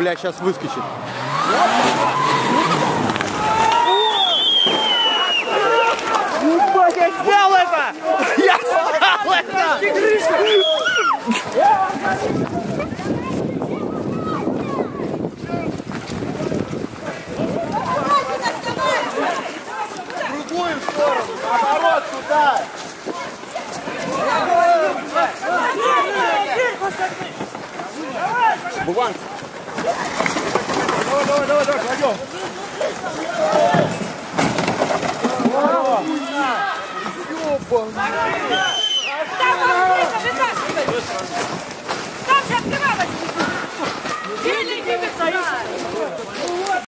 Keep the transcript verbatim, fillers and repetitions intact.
бля, сейчас выскочит. Ебать, я снял это! Я снял это! В другую сторону, наоборот, сюда! Буван! Давай, давай, давай, давай, кладем! Ёба!